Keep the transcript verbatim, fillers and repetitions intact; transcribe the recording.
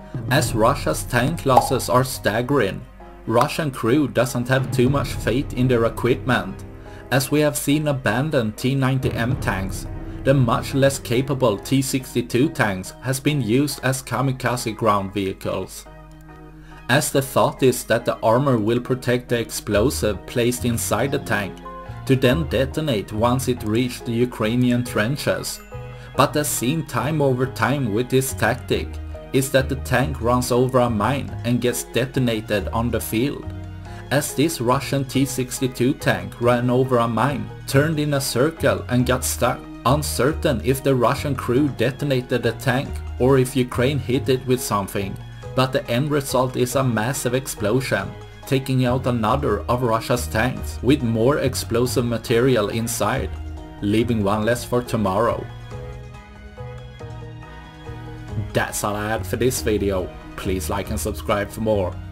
As Russia's tank losses are staggering, Russian crew doesn't have too much faith in their equipment, as we have seen abandoned T ninety M tanks. The much less capable T sixty-two tanks has been used as kamikaze ground vehicles, as the thought is that the armor will protect the explosive placed inside the tank, to then detonate once it reached the Ukrainian trenches. But as seen time over time with this tactic, is that the tank runs over a mine and gets detonated on the field. As this Russian T sixty-two tank ran over a mine, turned in a circle and got stuck, uncertain if the Russian crew detonated the tank or if Ukraine hit it with something, but the end result is a massive explosion, taking out another of Russia's tanks with more explosive material inside, leaving one less for tomorrow. That's all I had for this video. Please like and subscribe for more.